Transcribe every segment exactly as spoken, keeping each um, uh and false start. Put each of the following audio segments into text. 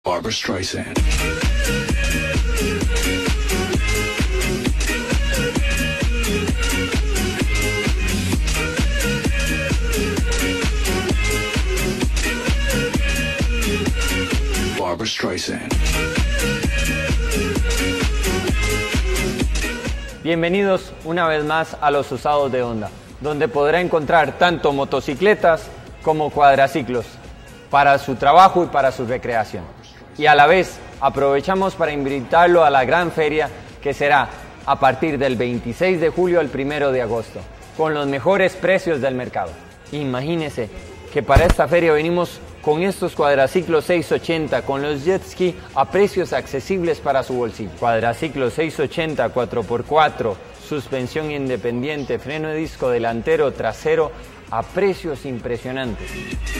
Barbra Streisand. Barbra Streisand. Bienvenidos una vez más a Los Usados de Honda, donde podrá encontrar tanto motocicletas como cuadraciclos para su trabajo y para su recreación. Y a la vez aprovechamos para invitarlo a la gran feria que será a partir del veintiséis de julio al primero de agosto, con los mejores precios del mercado. Imagínense que para esta feria venimos con estos cuadraciclos seiscientos ochenta, con los jet ski a precios accesibles para su bolsillo. Cuadraciclo seiscientos ochenta cuatro por cuatro, suspensión independiente, freno de disco delantero, trasero, a precios impresionantes.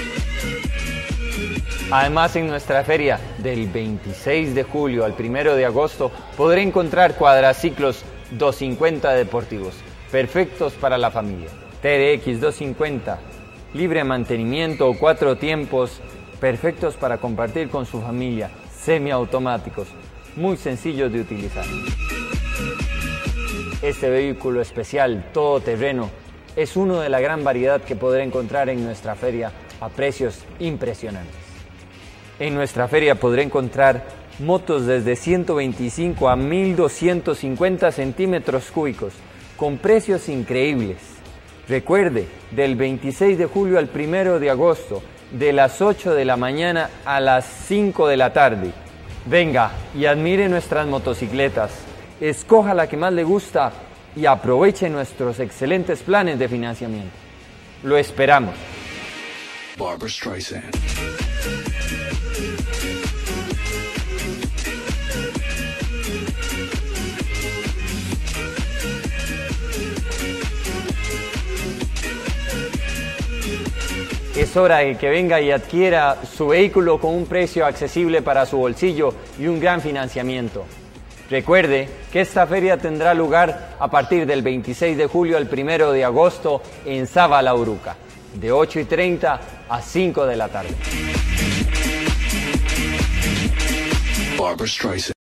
Además, en nuestra feria del veintiséis de julio al primero de agosto podré encontrar cuadraciclos doscientos cincuenta deportivos, perfectos para la familia. T D X doscientos cincuenta, libre mantenimiento o cuatro tiempos, perfectos para compartir con su familia, semiautomáticos, muy sencillos de utilizar. Este vehículo especial todoterreno es uno de la gran variedad que podrá encontrar en nuestra feria a precios impresionantes. En nuestra feria podrá encontrar motos desde ciento veinticinco a mil doscientos cincuenta centímetros cúbicos, con precios increíbles. Recuerde, del veintiséis de julio al primero de agosto, de las ocho de la mañana a las cinco de la tarde. Venga y admire nuestras motocicletas, escoja la que más le gusta y aproveche nuestros excelentes planes de financiamiento. Lo esperamos. Barbra Streisand. Es hora de que venga y adquiera su vehículo con un precio accesible para su bolsillo y un gran financiamiento. Recuerde que esta feria tendrá lugar a partir del veintiséis de julio al primero de agosto en Sabalauruca, de ocho y treinta a cinco de la tarde. Barbra Streisand.